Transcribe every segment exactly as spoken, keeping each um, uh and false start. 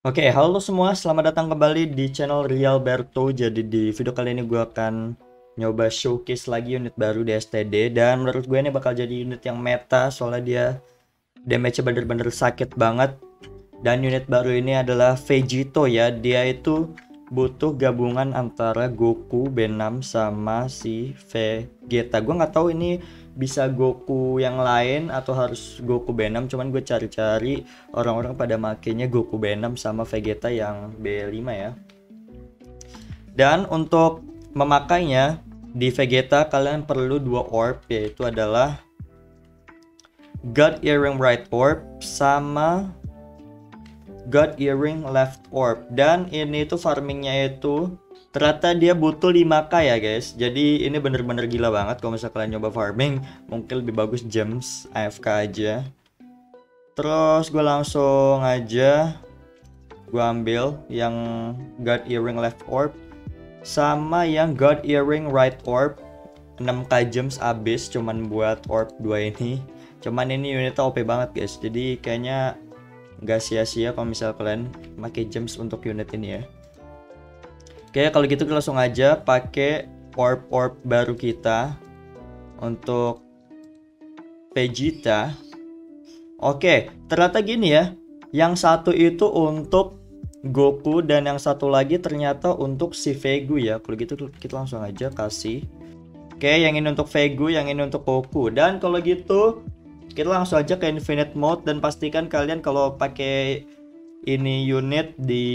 Oke, halo semua, selamat datang kembali di channel Rialberto. Jadi di video kali ini gue akan nyoba showcase lagi unit baru di S T D. Dan menurut gue ini bakal jadi unit yang meta, soalnya dia damage-nya bener-bener sakit banget. Dan unit baru ini adalah Vegito ya, dia itu butuh gabungan antara Goku, B enam sama si Vegeta. Gue nggak tahu ini bisa Goku yang lain atau harus Goku B enam, cuman gue cari-cari orang-orang pada makainya Goku B enam sama Vegeta yang B lima ya. Dan untuk memakainya di Vegeta kalian perlu dua orb, yaitu adalah God Earring Right Orb sama God Earring Left Orb. Dan ini tuh farmingnya itu ternyata dia butuh lima k ya guys. Jadi ini bener-bener gila banget. Kalau misalnya kalian nyoba farming, mungkin lebih bagus gems A F K aja. Terus gue langsung aja gue ambil yang God Earring Left Orb sama yang God Earring Right Orb. enam k gems abis cuman buat orb dua ini. Cuman ini unitnya O P banget guys. Jadi kayaknya nggak sia-sia kalau misal kalian pakai gems untuk unit ini ya. Oke, kalau gitu kita langsung aja pakai orb-orb baru kita untuk Vegeta. Oke, ternyata gini ya. Yang satu itu untuk Goku dan yang satu lagi ternyata untuk si Vegu ya. Kalau gitu kita langsung aja kasih. Oke, yang ini untuk Vegu, yang ini untuk Goku. Dan kalau gitu kita langsung aja ke Infinite Mode dan pastikan kalian kalau pakai ini unit di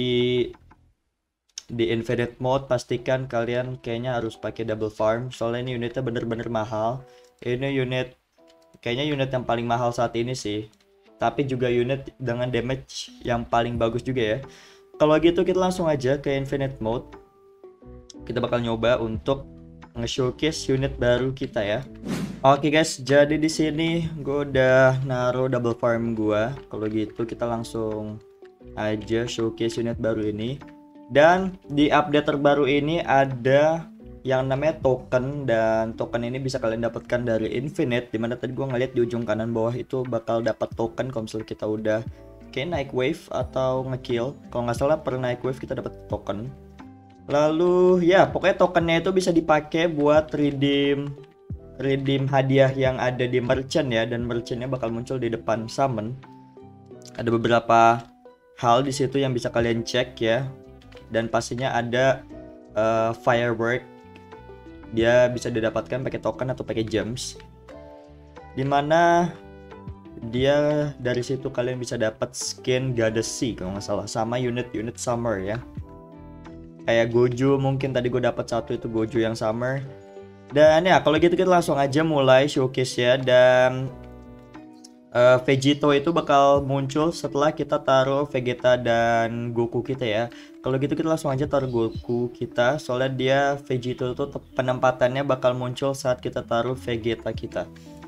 di Infinite Mode, pastikan kalian kayaknya harus pakai double farm, soalnya ini unitnya bener-bener mahal. Ini unit kayaknya unit yang paling mahal saat ini sih, tapi juga unit dengan damage yang paling bagus juga ya. Kalau gitu kita langsung aja ke Infinite Mode. Kita bakal nyoba untuk nge-showcase unit baru kita ya. Oke guys, jadi di sini gue udah naruh double farm gua. Kalau gitu kita langsung aja showcase unit baru ini. Dan di update terbaru ini ada yang namanya token, dan token ini bisa kalian dapatkan dari Infinite, dimana tadi gue ngeliat di ujung kanan bawah itu bakal dapat token kalau misalnya kita udah kayak naik wave atau ngekill. Kalau nggak salah per naik wave kita dapat token. Lalu ya pokoknya tokennya itu bisa dipakai buat redeem redeem hadiah yang ada di merchant ya, dan merchantnya bakal muncul di depan summon. Ada beberapa hal di situ yang bisa kalian cek ya. Dan pastinya ada uh, firework, dia bisa didapatkan pakai token atau pakai gems, dimana dia dari situ kalian bisa dapat skin Goddess Sea kalau nggak salah, sama unit-unit summer ya, kayak Gojo. Mungkin tadi gue dapat satu itu Gojo yang summer. Dan ya kalau gitu kita langsung aja mulai showcase ya. Dan Uh, Vegito itu bakal muncul setelah kita taruh Vegeta dan Goku kita ya. Kalau gitu kita langsung aja taruh Goku kita, soalnya dia Vegito itu penempatannya bakal muncul saat kita taruh Vegeta kita.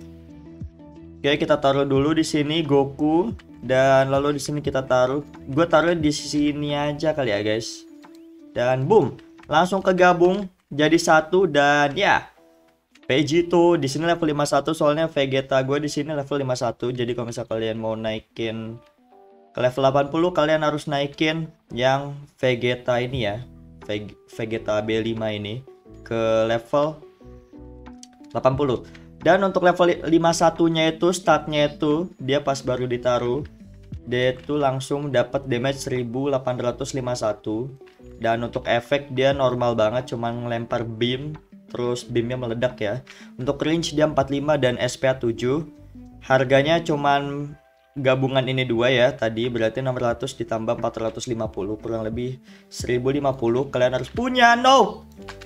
Oke, kita taruh dulu di sini Goku, dan lalu di sini kita taruh, gue taruh di sini aja kali ya guys. Dan boom, langsung kegabung jadi satu. Dan ya, Vegito di sini level lima puluh satu, soalnya Vegeta gue di sini level lima puluh satu. Jadi kalau misalnya kalian mau naikin ke level delapan puluh, kalian harus naikin yang Vegeta ini ya, Veg Vegeta B lima ini ke level delapan puluh. Dan untuk level lima puluh satu-nya itu statnya itu dia pas baru ditaruh, dia itu langsung dapat damage seribu delapan ratus lima puluh satu. Dan untuk efek dia normal banget, cuman ngelempar beam, terus beamnya meledak ya. Untuk range dia empat puluh lima dan S P A tujuh. Harganya cuman gabungan ini dua ya tadi, berarti enam ratus ditambah empat ratus lima puluh, kurang lebih seribu lima puluh. Kalian harus punya. No,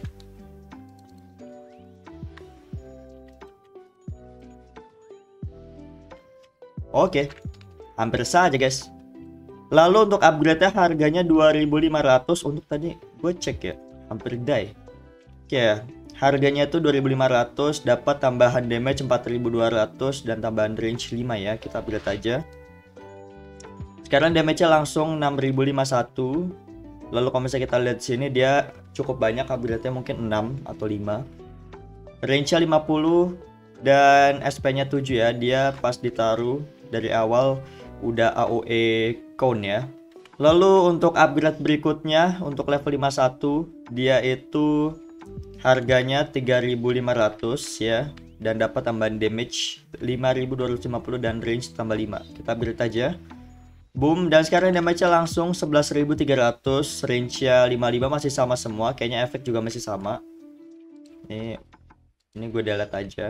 oke, hampir saja guys. Lalu untuk upgrade-nya harganya dua ribu lima ratus. Untuk tadi gue cek ya, hampir die. Oke, harganya itu dua ribu lima ratus, dapat tambahan damage empat ribu dua ratus dan tambahan range lima ya. Kita upgrade aja. Sekarang damage-nya langsung enam ribu lima puluh satu. Lalu kalau misalnya kita lihat sini dia cukup banyak upgrade-nya, mungkin enam atau lima. Range-nya lima puluh dan S P-nya tujuh ya. Dia pas ditaruh dari awal udah A O E count ya. Lalu untuk upgrade berikutnya untuk level lima puluh satu dia itu harganya tiga ribu lima ratus ya, dan dapat tambahan damage lima ribu dua ratus lima puluh dan range tambah lima. Kita upgrade aja. Boom, dan sekarang damage-nya langsung sebelas ribu tiga ratus, range-nya lima puluh lima, masih sama semua, kayaknya efek juga masih sama. Ini ini gue delete aja.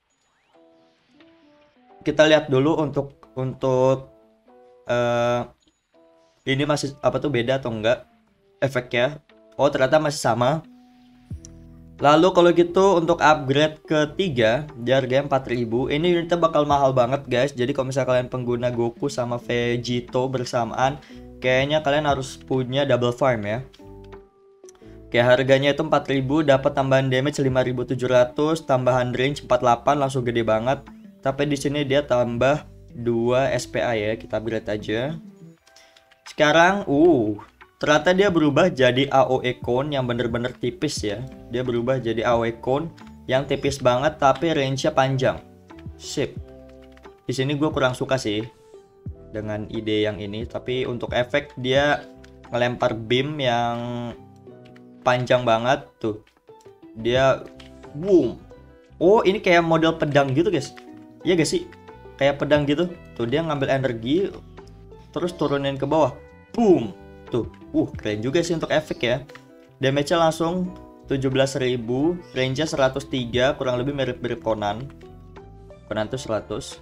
Kita lihat dulu untuk untuk uh, ini masih apa tuh beda atau enggak efeknya. Oh, ternyata masih sama. Lalu kalau gitu untuk upgrade ketiga di harga empat ribu, ini unitnya bakal mahal banget guys. Jadi kalau misalnya kalian pengguna Goku sama Vegito bersamaan, kayaknya kalian harus punya double farm ya. Kayak harganya itu empat ribu, dapat tambahan damage lima ribu tujuh ratus, tambahan range empat puluh delapan, langsung gede banget. Tapi di sini dia tambah dua S P A ya, kita upgrade aja. Sekarang uh ternyata dia berubah jadi A O E cone yang bener-bener tipis ya. Dia berubah jadi A O E cone yang tipis banget tapi range-nya panjang. Sip. Di sini gue kurang suka sih dengan ide yang ini, tapi untuk efek dia ngelempar beam yang panjang banget tuh. Dia boom. Oh, ini kayak model pedang gitu, guys. Iya gak sih? Kayak pedang gitu. Tuh dia ngambil energi terus turunin ke bawah. Boom. Tuh, uh keren juga sih untuk efek ya. Damage-nya langsung tujuh belas ribu, range-nya seratus tiga, kurang lebih mirip-mirip Conan. Conan tuh seratus.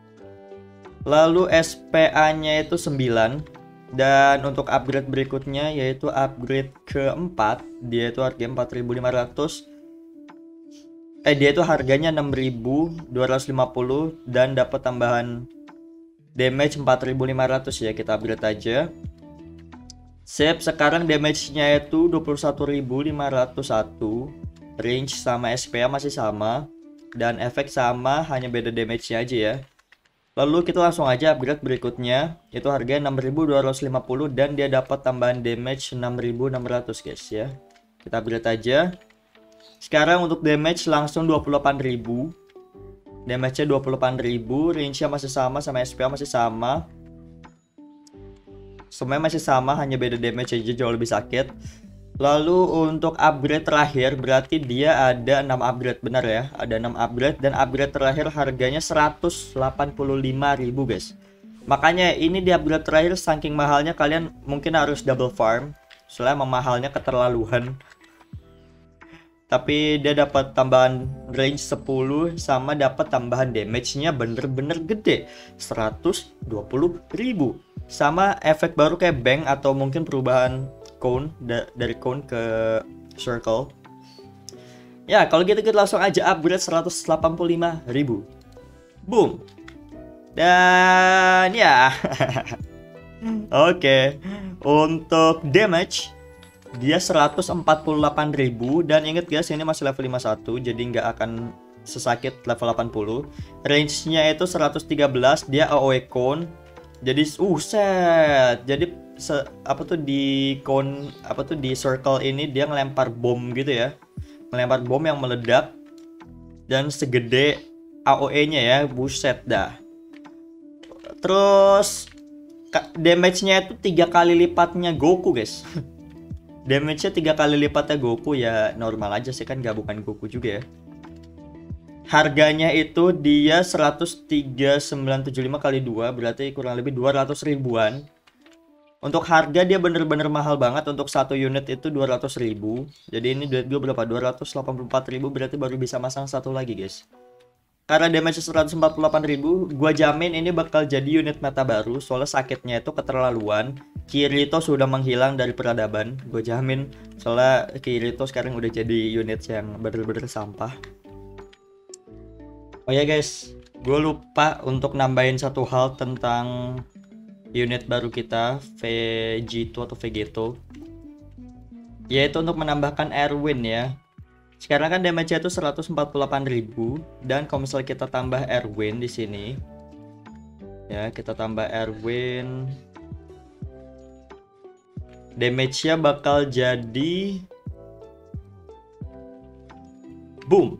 Lalu S P A-nya itu sembilan. Dan untuk upgrade berikutnya yaitu upgrade keempat, dia itu harganya empat ribu lima ratus. Eh dia itu harganya enam ribu dua ratus lima puluh dan dapat tambahan damage empat ribu lima ratus ya. Kita upgrade aja. Sip, sekarang damage-nya itu dua puluh satu ribu lima ratus satu. Range sama S P A masih sama dan efek sama, hanya beda damage-nya aja ya. Lalu kita langsung aja upgrade berikutnya. Itu harganya enam ribu dua ratus lima puluh dan dia dapat tambahan damage enam ribu enam ratus guys ya. Kita upgrade aja. Sekarang untuk damage langsung dua puluh delapan ribu. Damage-nya dua puluh delapan ribu, range-nya masih sama, sama S P A masih sama. Semuanya masih sama, hanya beda damage aja jauh lebih sakit. Lalu untuk upgrade terakhir berarti dia ada enam upgrade, benar ya? Ada enam upgrade dan upgrade terakhir harganya seratus delapan puluh lima ribu guys. Makanya ini di upgrade terakhir saking mahalnya kalian mungkin harus double farm. Soalnya memahalnya keterlaluan. Tapi dia dapat tambahan range sepuluh sama dapat tambahan damage-nya bener-bener gede, seratus dua puluh ribu. Sama efek baru kayak bank atau mungkin perubahan cone da dari cone ke circle. Ya, kalau gitu kita langsung aja upgrade seratus delapan puluh lima ribu. Boom. Dan ya. Oke, okay. Untuk damage dia seratus empat puluh delapan ribu dan inget guys ini masih level lima puluh satu jadi nggak akan sesakit level delapan puluh. Range-nya itu seratus tiga belas, dia A O E cone. Jadi uh set. Jadi se, apa tuh di cone apa tuh di circle ini dia ngelempar bom gitu ya. Ngelempar bom yang meledak dan segede A O E-nya ya. Buset dah. Terus damage-nya itu tiga kali lipatnya Goku guys. Damage-nya tiga kali lipatnya Goku, ya normal aja sih kan, gak bukan Goku juga ya. Harganya itu dia seratus tiga ribu sembilan ratus tujuh puluh lima kali dua, berarti kurang lebih dua ratus ribuan. Untuk harga dia bener-bener mahal banget, untuk satu unit itu dua ratus ribu. Jadi ini duit gue berapa? dua ratus delapan puluh empat ribu, berarti baru bisa masang satu lagi guys. Karena damage seratus empat puluh delapan ribu, gue jamin ini bakal jadi unit meta baru. Soalnya sakitnya itu keterlaluan. Kirito sudah menghilang dari peradaban, gue jamin. Soalnya Kirito sekarang udah jadi unit yang bener-bener sampah. Oh ya guys, gue lupa untuk nambahin satu hal tentang unit baru kita, Vegito atau Vegeto, yaitu untuk menambahkan Erwin ya. Sekarang kan damage-nya itu seratus empat puluh delapan ribu dan kalau misalnya kita tambah Erwin di sini, ya kita tambah Erwin, damage-nya bakal jadi boom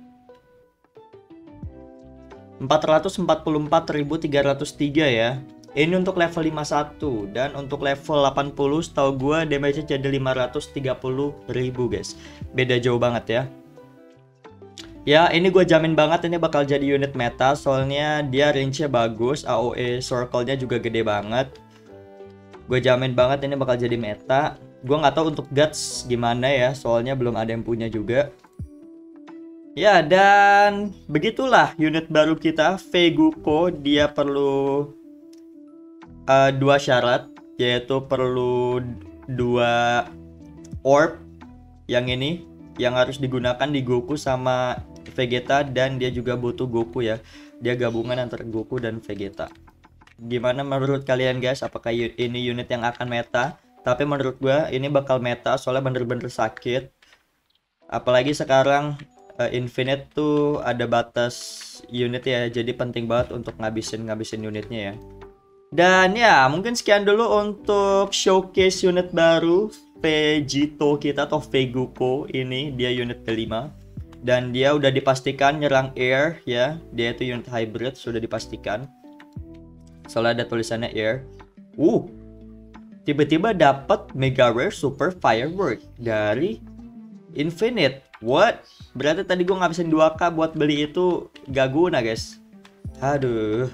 empat ratus empat puluh empat ribu tiga ratus tiga ya. Ini untuk level lima puluh satu, dan untuk level delapan puluh setahu gue damage-nya jadi lima ratus tiga puluh ribu guys. Beda jauh banget ya. Ya, ini gue jamin banget ini bakal jadi unit meta, soalnya dia range-nya bagus, A O E circle-nya juga gede banget. Gue jamin banget ini bakal jadi meta. Gue nggak tahu untuk guts gimana ya, soalnya belum ada yang punya juga. Ya, dan begitulah unit baru kita, Veguko. Dia perlu uh, dua syarat, yaitu perlu dua orb yang ini yang harus digunakan di Goku sama Vegeta, dan dia juga butuh Goku ya. Dia gabungan antara Goku dan Vegeta. Gimana menurut kalian guys? Apakah ini unit yang akan meta? Tapi menurut gua ini bakal meta, soalnya bener-bener sakit. Apalagi sekarang uh, Infinite tuh ada batas unit ya, jadi penting banget untuk ngabisin-ngabisin unitnya ya. Dan ya, mungkin sekian dulu untuk showcase unit baru Vegito kita atau Veguko ini. Dia unit kelima dan dia udah dipastikan nyerang air ya. Dia itu unit hybrid, sudah dipastikan. Soalnya ada tulisannya air. Uh, tiba-tiba dapat Mega Rare Super Firework dari Infinite. What? Berarti tadi gue ngabisin dua K buat beli itu gak guna guys. Aduh.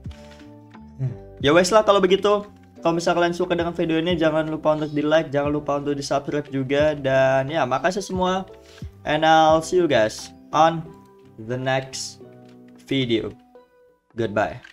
Ya wes lah kalau begitu. Kalau misalnya kalian suka dengan video ini, jangan lupa untuk di like, jangan lupa untuk di subscribe juga. Dan ya, makasih semua. And I'll see you guys on the next video. Goodbye.